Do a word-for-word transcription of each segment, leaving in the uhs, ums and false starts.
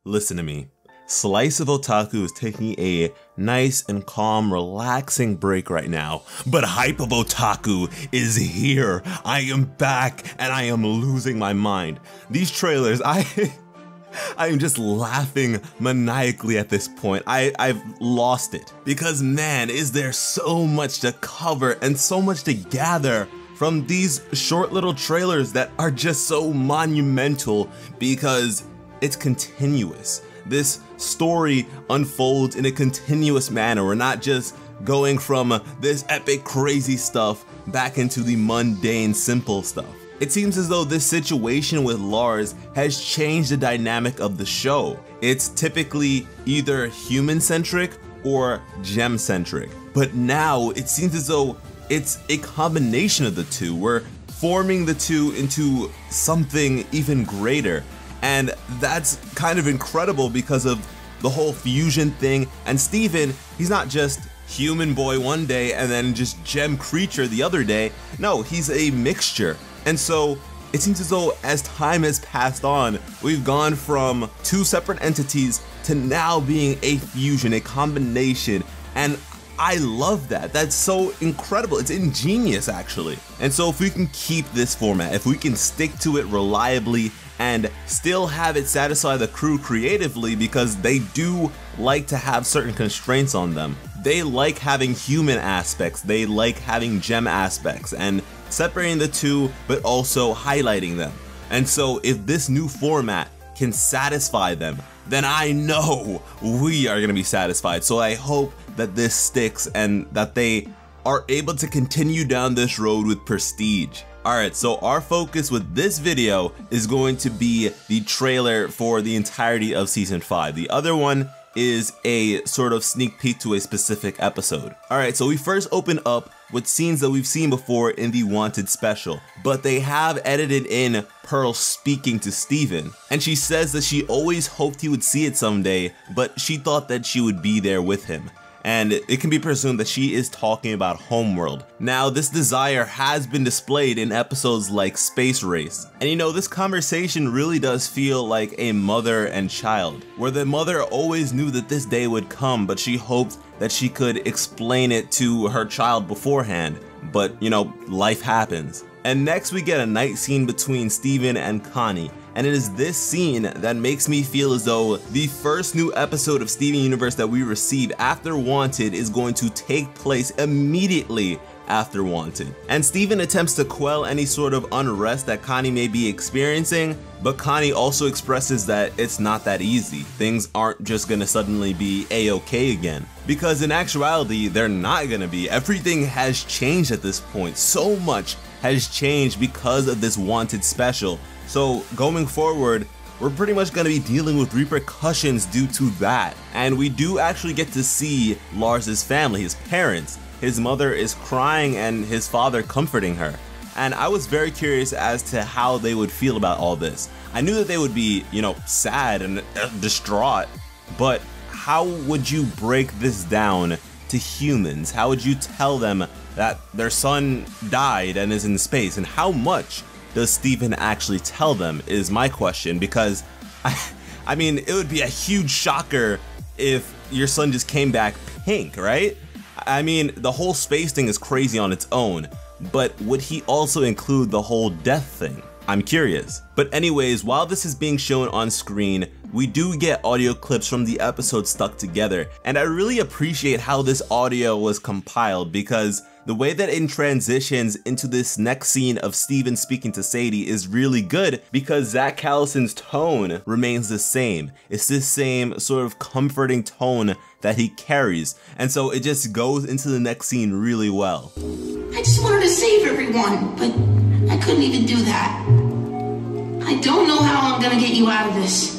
Listen to me. Slice of Otaku is taking a nice and calm, relaxing break right now, but Hype of Otaku is here. I am back, and I am losing my mind. These trailers, I... I am just laughing maniacally at this point. I, I've lost it. Because man, is there so much to cover and so much to gather from these short little trailers that are just so monumental because it's continuous. This story unfolds in a continuous manner. We're not just going from this epic crazy stuff back into the mundane simple stuff. It seems as though this situation with Lars has changed the dynamic of the show. It's typically either human-centric or gem-centric, but now it seems as though it's a combination of the two. We're forming the two into something even greater, and that's kind of incredible because of the whole fusion thing. And Steven, he's not just human boy one day and then just gem creature the other day. No, he's a mixture. And so it seems as though as time has passed on, we've gone from two separate entities to now being a fusion, a combination, and I love that. That's so incredible. It's ingenious, actually. And so if we can keep this format, if we can stick to it reliably and still have it satisfy the crew creatively, because they do like to have certain constraints on them. They like having human aspects, they like having gem aspects, and separating the two, but also highlighting them. And so if this new format can satisfy them, then I know we are gonna be satisfied. So I hope that this sticks and that they are able to continue down this road with prestige. Alright, so our focus with this video is going to be the trailer for the entirety of season five. The other one is a sort of sneak peek to a specific episode. Alright, so we first open up with scenes that we've seen before in the Wanted special, but they have edited in Pearl speaking to Steven, and she says that she always hoped he would see it someday, but she thought that she would be there with him. And it can be presumed that she is talking about Homeworld. Now, this desire has been displayed in episodes like Space Race. And you know, this conversation really does feel like a mother and child, where the mother always knew that this day would come, but she hoped that she could explain it to her child beforehand. But, you know, life happens. And next we get a night scene between Steven and Connie. And it is this scene that makes me feel as though the first new episode of Steven Universe that we receive after Wanted is going to take place immediately after Wanted. And Steven attempts to quell any sort of unrest that Connie may be experiencing, but Connie also expresses that it's not that easy. Things aren't just gonna suddenly be a-okay again. Because in actuality, they're not gonna be. Everything has changed at this point. So much has changed because of this Wanted special. So going forward, we're pretty much going to be dealing with repercussions due to that. And we do actually get to see Lars's family, his parents. His mother is crying and his father comforting her. And I was very curious as to how they would feel about all this. I knew that they would be, you know, sad and uh, distraught, but how would you break this down to humans? How would you tell them that their son died and is in space? And how much does Steven actually tell them is my question, because I, I mean, it would be a huge shocker if your son just came back pink, right? I mean, the whole space thing is crazy on its own, but would he also include the whole death thing? I'm curious. But anyways, while this is being shown on screen, we do get audio clips from the episode stuck together, and I really appreciate how this audio was compiled, because the way that it transitions into this next scene of Steven speaking to Sadie is really good, because Zach Callison's tone remains the same. It's this same sort of comforting tone that he carries, and so it just goes into the next scene really well. I just wanted to save everyone, but I couldn't even do that. I don't know how I'm gonna get you out of this.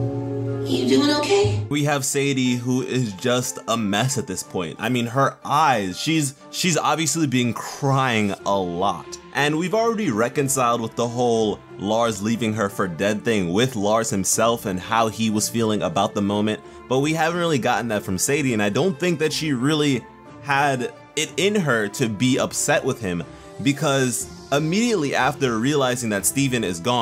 You doing okay? We have Sadie, who is just a mess at this point. I mean, her eyes, she's she's obviously been crying a lot. And we've already reconciled with the whole Lars leaving her for dead thing with Lars himself and how he was feeling about the moment, but we haven't really gotten that from Sadie, and I don't think that she really had it in her to be upset with him, because immediately after realizing that Steven is gone,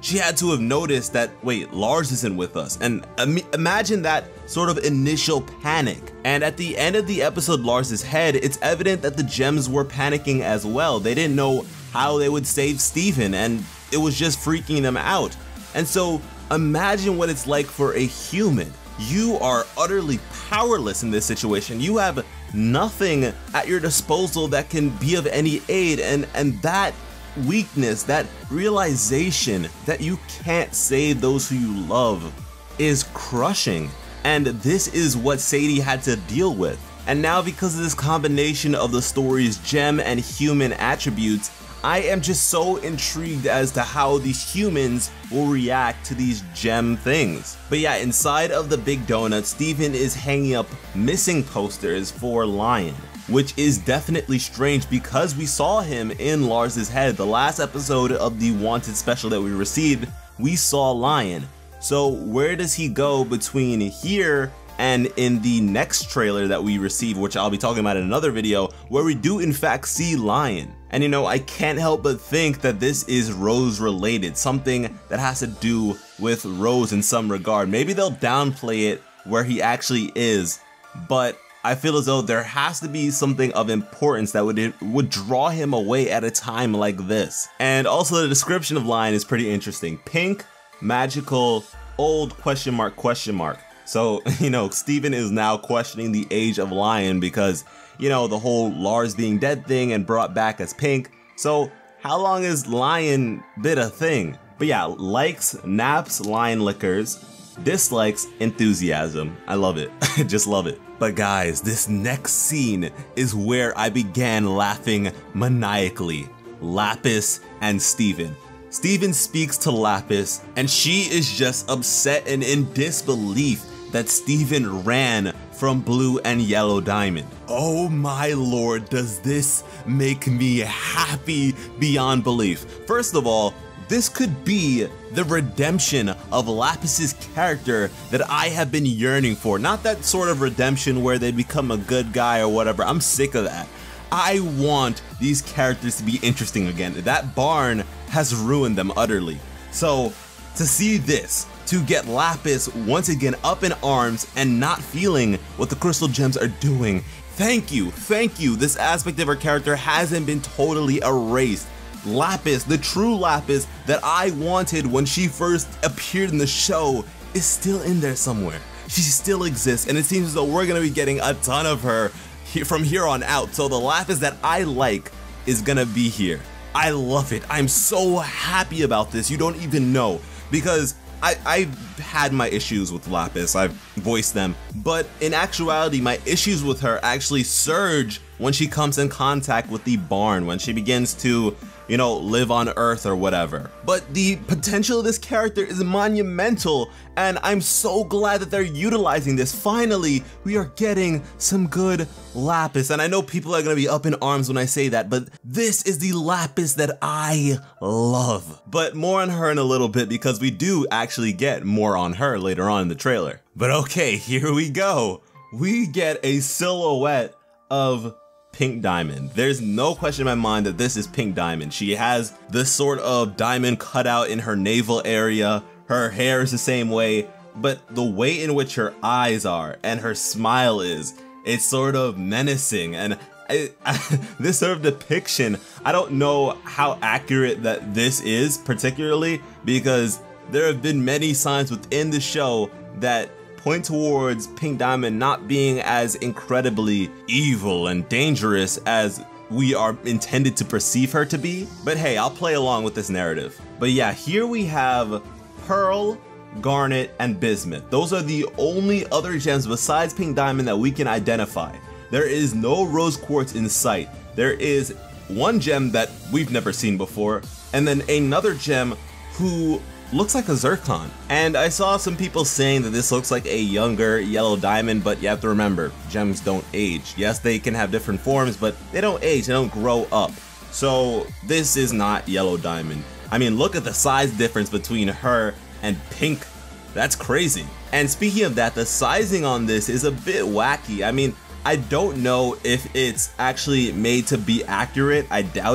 she had to have noticed that, wait, Lars isn't with us. And um, imagine that sort of initial panic. And at the end of the episode, Lars's head, it's evident that the gems were panicking as well. They didn't know how they would save Steven, and it was just freaking them out. And so imagine what it's like for a human. You are utterly powerless in this situation. You have nothing at your disposal that can be of any aid, and, and that weakness, that realization that you can't save those who you love is crushing. And this is what Sadie had to deal with. And now, because of this combination of the story's gem and human attributes, I am just so intrigued as to how these humans will react to these gem things. But yeah, inside of the Big Donut, Steven is hanging up missing posters for Lion, which is definitely strange because we saw him in Lars's head. The last episode of the Wanted special that we received, we saw Lion. So where does he go between here and in the next trailer that we receive, which I'll be talking about in another video, where we do in fact see Lion? And you know, I can't help but think that this is Rose related, something that has to do with Rose in some regard. Maybe they'll downplay it where he actually is, but I feel as though there has to be something of importance that would would draw him away at a time like this. And also the description of Lion is pretty interesting. Pink, magical, old, question mark, question mark. So, you know, Steven is now questioning the age of Lion because, you know, the whole Lars being dead thing and brought back as Pink. So how long has Lion been a thing? But yeah, likes, naps, Lion liquors, dislikes, enthusiasm. I love it. I just love it. But guys, this next scene is where I began laughing maniacally. Lapis and Steven. Steven speaks to Lapis, and she is just upset and in disbelief that Steven ran from Blue and Yellow Diamond. Oh my lord, does this make me happy beyond belief. First of all, this could be the redemption of Lapis's character that I have been yearning for. Not that sort of redemption where they become a good guy or whatever. I'm sick of that. I want these characters to be interesting again. That barn has ruined them utterly. So to see this, to get Lapis once again up in arms and not feeling what the crystal gems are doing, thank you, thank you. This aspect of her character hasn't been totally erased. Lapis, the true Lapis that I wanted when she first appeared in the show, is still in there somewhere. She still exists, and it seems as though we're gonna be getting a ton of her from here on out. So the Lapis that I like is gonna be here. I love it. I'm so happy about this. You don't even know, because I, I've had my issues with Lapis. I've voiced them, but in actuality, my issues with her actually surge when she comes in contact with the barn, when she begins to, you know, live on Earth or whatever. But the potential of this character is monumental, and I'm so glad that they're utilizing this. Finally, we are getting some good Lapis, and I know people are gonna be up in arms when I say that, but this is the Lapis that I love. But more on her in a little bit, because we do actually get more on her later on in the trailer. But okay, here we go. We get a silhouette of Pink Diamond. There's no question in my mind that this is Pink Diamond. She has this sort of diamond cut out in her navel area. Her hair is the same way, but the way in which her eyes are and her smile is, it's sort of menacing. And I, I, this sort of depiction, I don't know how accurate that this is particularly, because there have been many signs within the show that point towards Pink Diamond not being as incredibly evil and dangerous as we are intended to perceive her to be. But hey, I'll play along with this narrative. But yeah, here we have Pearl, Garnet, and Bismuth. Those are the only other gems besides Pink Diamond that we can identify. There is no Rose Quartz in sight. There is one gem that we've never seen before, and then another gem who looks like a zircon. And I saw some people saying that this looks like a younger Yellow Diamond, but you have to remember, gems don't age. Yes, they can have different forms, but they don't age, they don't grow up. So this is not Yellow Diamond. I mean, look at the size difference between her and Pink. That's crazy. And speaking of that, the sizing on this is a bit wacky. I mean, I don't know if it's actually made to be accurate, I doubt it,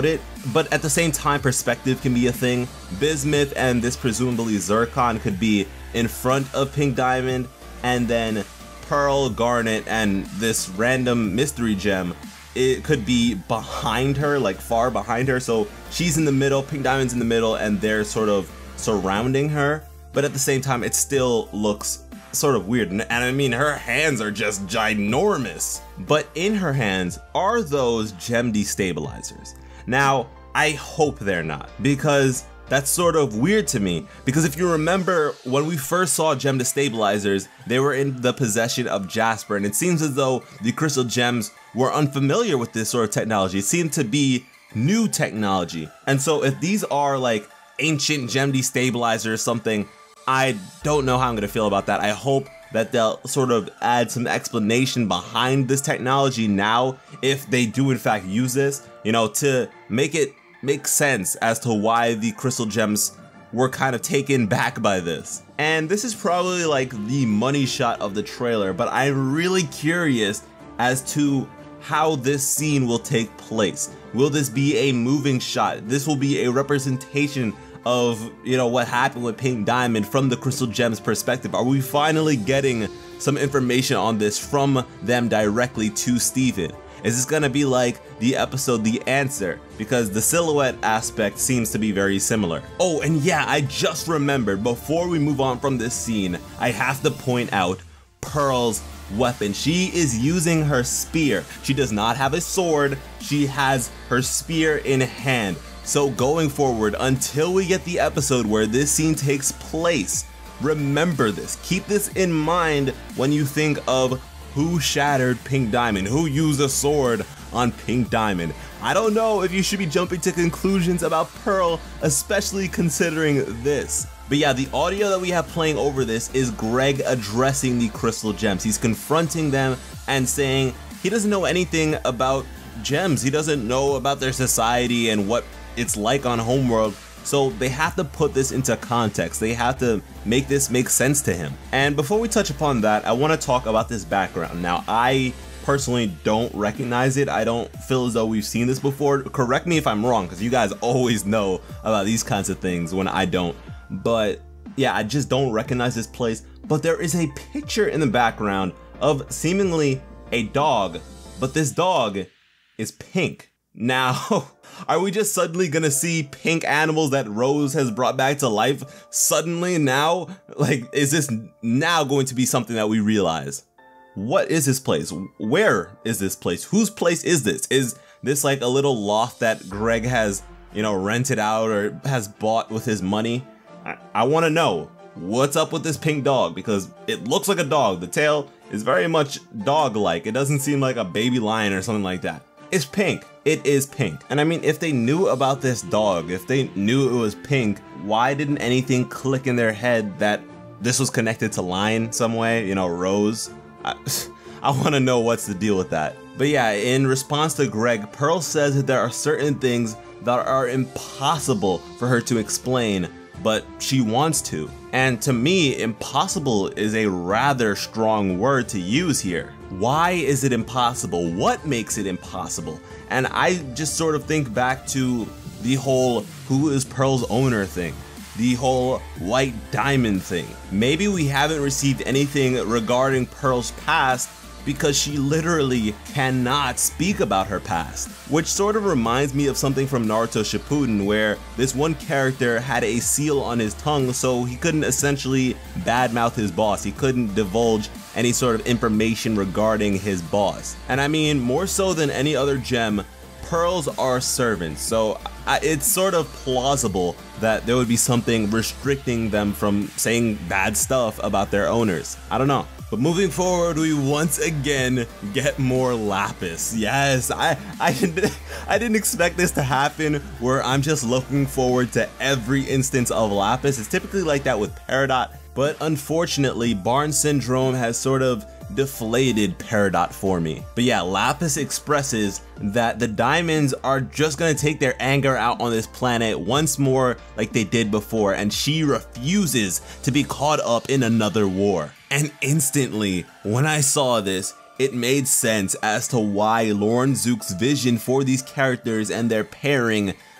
but at the same time, perspective can be a thing. Bismuth and this presumably Zircon could be in front of Pink Diamond, and then Pearl, Garnet, and this random mystery gem, it could be behind her, like far behind her. So she's in the middle, Pink Diamond's in the middle, and they're sort of surrounding her. But at the same time, it still looks sort of weird. And, and I mean, her hands are just ginormous. But in her hands are those gem destabilizers. Now, I hope they're not, because that's sort of weird to me. Because if you remember, when we first saw gem destabilizers, they were in the possession of Jasper, and it seems as though the crystal gems were unfamiliar with this sort of technology. It seemed to be new technology. And so if these are like ancient gem destabilizers or something, I don't know how I'm gonna feel about that. I hope that they'll sort of add some explanation behind this technology now, if they do in fact use this, you know, to make it make sense as to why the crystal gems were kind of taken back by this. And this is probably like the money shot of the trailer, but I'm really curious as to how this scene will take place. Will this be a moving shot? This will be a representation of, you know, what happened with Pink Diamond from the crystal gems perspective. Are we finally getting some information on this from them directly to Steven? Is this gonna be like the episode The Answer? Because the silhouette aspect seems to be very similar. Oh, and yeah, I just remembered, before we move on from this scene, I have to point out Pearl's weapon. She is using her spear. She does not have a sword, she has her spear in hand. So going forward, until we get the episode where this scene takes place, remember this. Keep this in mind when you think of who shattered Pink Diamond, who used a sword on Pink Diamond. I don't know if you should be jumping to conclusions about Pearl, especially considering this. But yeah, the audio that we have playing over this is Greg addressing the crystal gems. He's confronting them and saying he doesn't know anything about gems. He doesn't know about their society and what it's like on Homeworld. So they have to put this into context. They have to make this make sense to him. And before we touch upon that, I want to talk about this background. Now, I personally don't recognize it. I don't feel as though we've seen this before. Correct me if I'm wrong, because you guys always know about these kinds of things when I don't. But yeah, I just don't recognize this place. But there is a picture in the background of seemingly a dog, but this dog is pink. Now, are we just suddenly gonna see pink animals that Rose has brought back to life suddenly now? Like, is this now going to be something that we realize? What is this place? Where is this place? Whose place is this? Is this like a little loft that Greg has, you know, rented out or has bought with his money? I, I want to know what's up with this pink dog, because it looks like a dog. The tail is very much dog-like. It doesn't seem like a baby lion or something like that. It's pink. It is pink. And I mean, if they knew about this dog, if they knew it was pink, why didn't anything click in their head that this was connected to Lion some way? You know, Rose? I, I want to know what's the deal with that. But yeah, in response to Greg, Pearl says that there are certain things that are impossible for her to explain, but she wants to. And to me, impossible is a rather strong word to use here. Why is it impossible? What makes it impossible? And I just sort of think back to the whole who is Pearl's owner thing, the whole white diamond thing. Maybe we haven't received anything regarding Pearl's past because she literally cannot speak about her past. Which sort of reminds me of something from Naruto Shippuden, where this one character had a seal on his tongue, so he couldn't essentially badmouth his boss. He couldn't divulge any sort of information regarding his boss. And I mean, more so than any other gem, pearls are servants, so I, it's sort of plausible that there would be something restricting them from saying bad stuff about their owners. I don't know. But moving forward, we once again get more Lapis. Yes, I I didn't, I didn't expect this to happen, where I'm just looking forward to every instance of Lapis. It's typically like that with Peridot, but unfortunately, Barnes Syndrome has sort of deflated Peridot for me. But yeah, Lapis expresses that the diamonds are just gonna take their anger out on this planet once more like they did before, and she refuses to be caught up in another war. And instantly, when I saw this, it made sense as to why Lauren Zook's vision for these characters and their pairing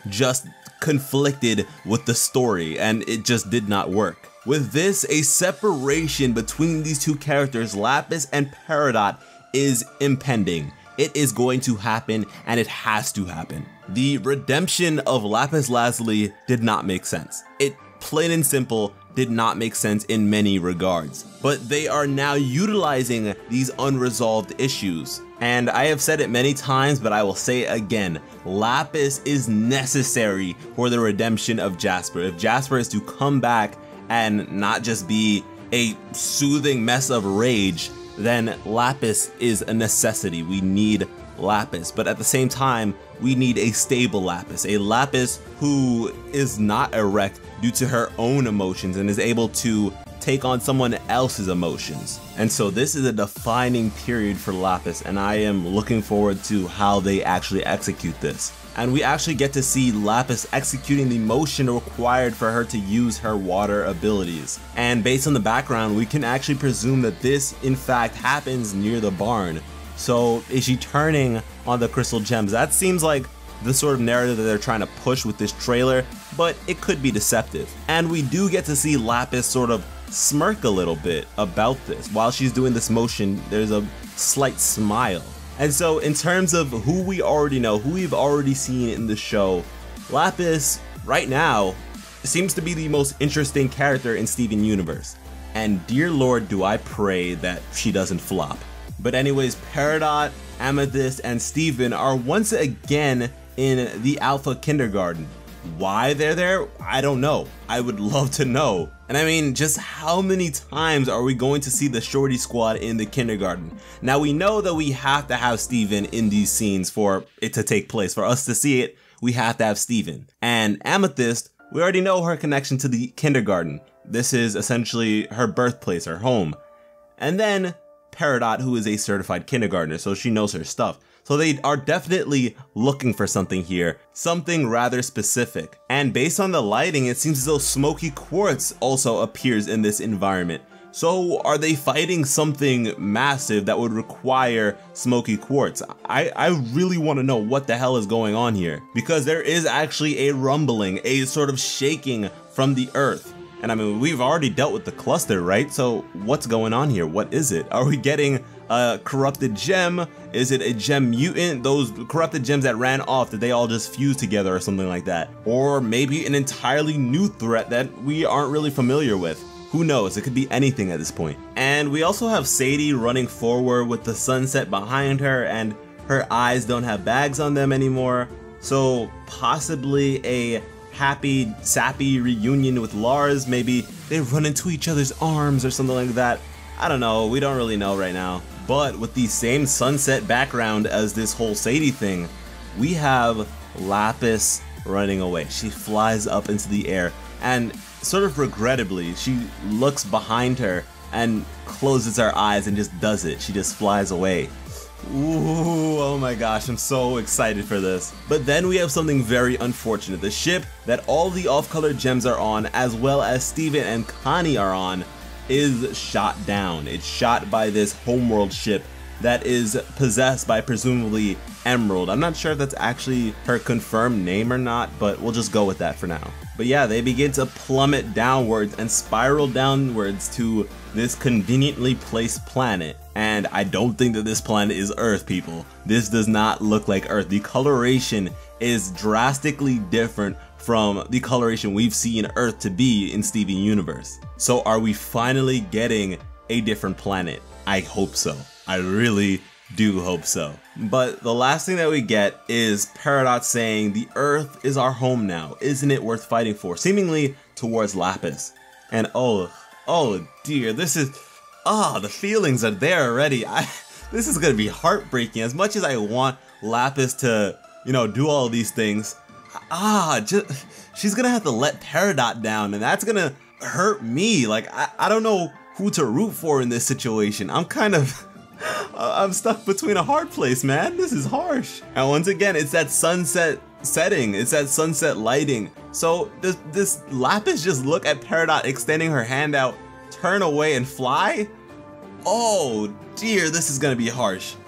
just conflicted with the story, and it just did not work. With this, a separation between these two characters, Lapis and Peridot, is impending. It is going to happen, and it has to happen. The redemption of Lapis Lazuli did not make sense. It, plain and simple, did not make sense in many regards. But they are now utilizing these unresolved issues. And I have said it many times, but I will say it again. Lapis is necessary for the redemption of Jasper. If Jasper is to come back and not just be a soothing mess of rage, then Lapis is a necessity. We need Lapis, but at the same time, we need a stable Lapis, a Lapis who is not erect due to her own emotions and is able to take on someone else's emotions. And so this is a defining period for Lapis, and I am looking forward to how they actually execute this. And we actually get to see Lapis executing the motion required for her to use her water abilities. And based on the background, we can actually presume that this in fact happens near the barn. So is she turning on the crystal gems? That seems like the sort of narrative that they're trying to push with this trailer, but it could be deceptive. And we do get to see Lapis sort of smirk a little bit about this. While she's doing this motion, there's a slight smile. And so in terms of who we already know, who we've already seen in the show, Lapis, right now, seems to be the most interesting character in Steven Universe. And dear Lord, do I pray that she doesn't flop. But anyways, Peridot, Amethyst, and Steven are once again in the Alpha Kindergarten. Why they're there, I don't know. I would love to know. And I mean, just how many times are we going to see the Shorty Squad in the kindergarten? Now we know that we have to have Steven in these scenes for it to take place. For us to see it, we have to have Steven. And Amethyst, we already know her connection to the kindergarten. This is essentially her birthplace, her home. And then Peridot, who is a certified kindergartner, so she knows her stuff. So they are definitely looking for something here, something rather specific. And based on the lighting, it seems as though smoky quartz also appears in this environment. So are they fighting something massive that would require smoky quartz? I, I really want to know what the hell is going on here, because there is actually a rumbling, a sort of shaking from the earth. And I mean, we've already dealt with the cluster, right? So what's going on here? What is it? Are we getting a corrupted gem? Is it a gem mutant? Those corrupted gems that ran off, did they all just fuse together or something like that? Or maybe an entirely new threat that we aren't really familiar with. Who knows? It could be anything at this point. And we also have Sadie running forward with the sunset behind her, and her eyes don't have bags on them anymore. So possibly a happy, sappy reunion with Lars. Maybe they run into each other's arms or something like that. I don't know, we don't really know right now. But with the same sunset background as this whole Sadie thing, we have Lapis running away. She flies up into the air, and sort of regrettably, she looks behind her and closes her eyes and just does it. She just flies away. Ooh, oh my gosh, I'm so excited for this. But then we have something very unfortunate. The ship that all the off-color gems are on, as well as Steven and Connie are on, is shot down. It's shot by this homeworld ship that is possessed by presumably Emerald. I'm not sure if that's actually her confirmed name or not, but we'll just go with that for now. But yeah, they begin to plummet downwards and spiral downwards to this conveniently placed planet. And I don't think that this planet is Earth, people. This does not look like Earth. The coloration is drastically different from the coloration we've seen Earth to be in Steven Universe. So are we finally getting a different planet? I hope so. I really do hope so. But the last thing that we get is Peridot saying, "The Earth is our home now. Isn't it worth fighting for?" Seemingly towards Lapis. And oh, oh dear, this is, ah, oh, the feelings are there already. I, this is gonna be heartbreaking. As much as I want Lapis to, you know, do all these things, ah, just, she's gonna have to let Peridot down, and that's gonna hurt me. Like, I, I don't know who to root for in this situation. I'm kind of, I'm stuck between a hard place, man. This is harsh. And once again, it's that sunset setting. It's that sunset lighting. So does this Lapis just look at Peridot extending her hand out, turn away and fly? Oh dear, this is gonna be harsh.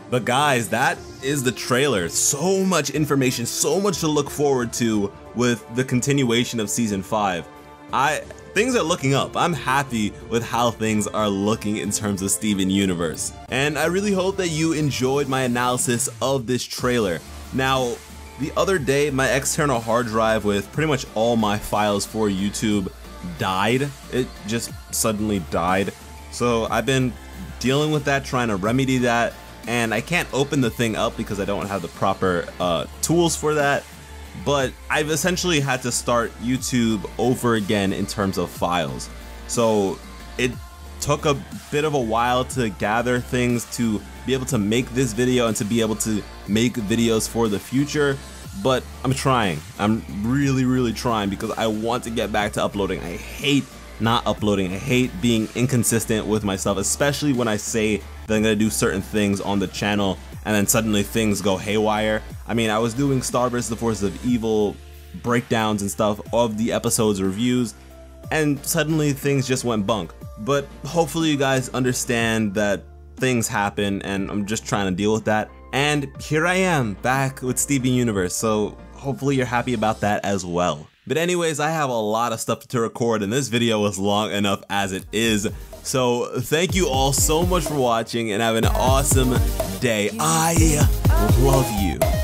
But guys, that is the trailer. So much information, so much to look forward to with the continuation of season five. I things are looking up. I'm happy with how things are looking in terms of Steven Universe. And I really hope that you enjoyed my analysis of this trailer. Now, the other day, my external hard drive with pretty much all my files for YouTube died. It just suddenly died. So I've been dealing with that, trying to remedy that, and I can't open the thing up because I don't have the proper uh, tools for that. But I've essentially had to start YouTube over again in terms of files. So it took a bit of a while to gather things to be able to make this video and to be able to make videos for the future. But I'm trying. I'm really, really trying because I want to get back to uploading. I hate not uploading. I hate being inconsistent with myself, especially when I say that I'm gonna do certain things on the channel and then suddenly things go haywire. I mean, I was doing Star versus. The Forces of Evil breakdowns and stuff of the episodes reviews, and suddenly things just went bunk. But hopefully you guys understand that things happen and I'm just trying to deal with that. And here I am back with Steven Universe, so hopefully you're happy about that as well. But anyways, I have a lot of stuff to record and this video was long enough as it is. So thank you all so much for watching and have an awesome day. I love you.